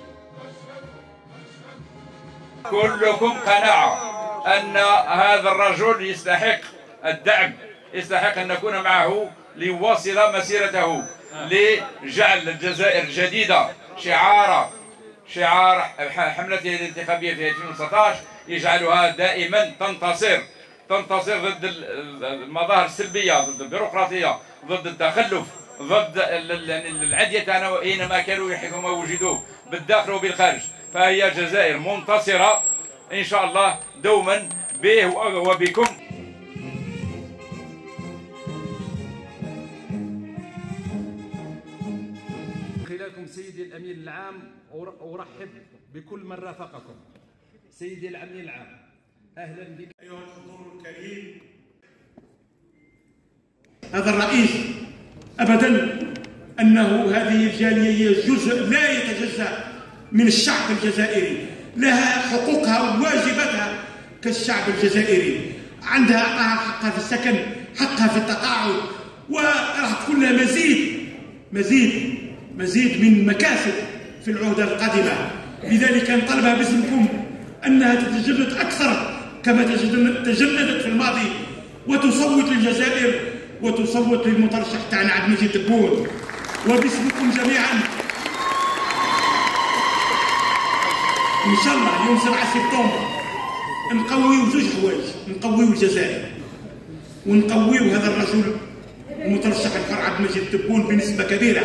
كلكم قناعة أن هذا الرجل يستحق الدعم، يستحق أن نكون معه ليواصل مسيرته لجعل الجزائر جديدة شعار حملته الانتخابية في 2019، يجعلها دائما تنتصر ضد المظاهر السلبية، ضد البيروقراطية، ضد التخلف، ضد العدية أينما كانوا حيثما وجدوا بالداخل وبالخارج. فهي جزائر منتصرة إن شاء الله دوما به وبكم. خلالكم سيدي الأمين العام أرحب بكل من رافقكم. سيدي الأمين العام أهلا بك. أيها الحضور الكريم، هذا الرئيس أبدا أنه هذه الجالية هي جزء لا يتجزأ من الشعب الجزائري، لها حقوقها وواجباتها كالشعب الجزائري، عندها حقها في السكن، حقها في التقاعد، وراح تكون لها مزيد من مكاسب في العهدة القادمة. لذلك نطالبها باسمكم أنها تتجرد أكثر كما تجردت في الماضي، وتصوت للجزائر وتصوت للمترشح تاعنا عبد المجيد تبون. وباسمكم جميعا ان شاء الله يوم 7 سبتمبر نقويو زوج حوايج، نقويو الجزائر ونقويو هذا الرجل المترشح الحر عبد المجيد تبون بنسبه كبيره.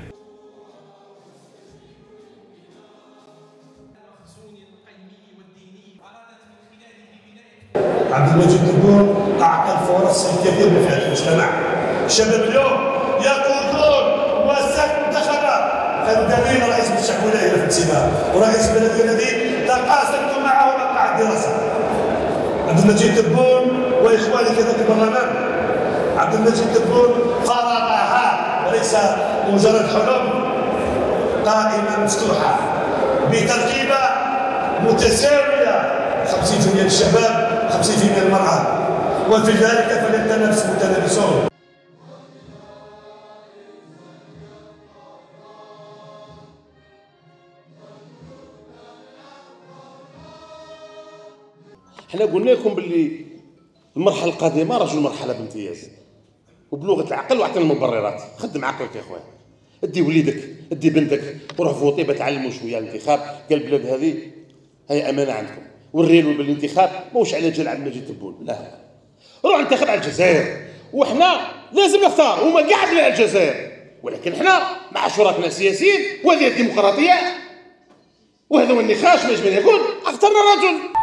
عبد المجيد تبون اعطى فرص الكثير من فئات المجتمع. الشباب اليوم يقودون مؤسسات منتخبه، فالدليل رئيس الشعب ولايه في الانتخاب ورئيس البلديه الذي تقاسمتم معه مقاعد الدراسه. عبد المجيد تبون واخواني كذلك البرلمان. عبد المجيد تبون فرضها وليس مجرد حلم، قائمه مفتوحه بتركيبه متساويه، 50% للشباب 50% للمراه، وفي ذلك فليتنافس المتنافسون. حنا قلنا لكم باللي المرحله القادمه رجل مرحله بامتياز وبلغه العقل، وعطينا المبررات. خدم عقلك يا خويا، ادي وليدك ادي بنتك وروح فوطي بتعلموا شويه الانتخاب. قال البلاد هذه هي امانه عندكم، وريلوا بالانتخاب ماهوش على جال عبد المجيد تبون، لا روح انتخب على الجزائر، وحنا لازم نختار هما كاع بلاد الجزائر، ولكن حنا مع شركائنا السياسيين، وهذه الديمقراطيه وهذا هو النقاش. ما يجب ان يكون اخترنا رجل